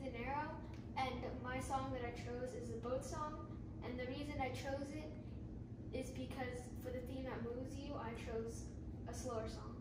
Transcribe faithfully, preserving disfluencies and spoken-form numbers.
Dinero, and my song that I chose is the boat song. And the reason I chose it is because for the theme that moves you, I chose a slower song.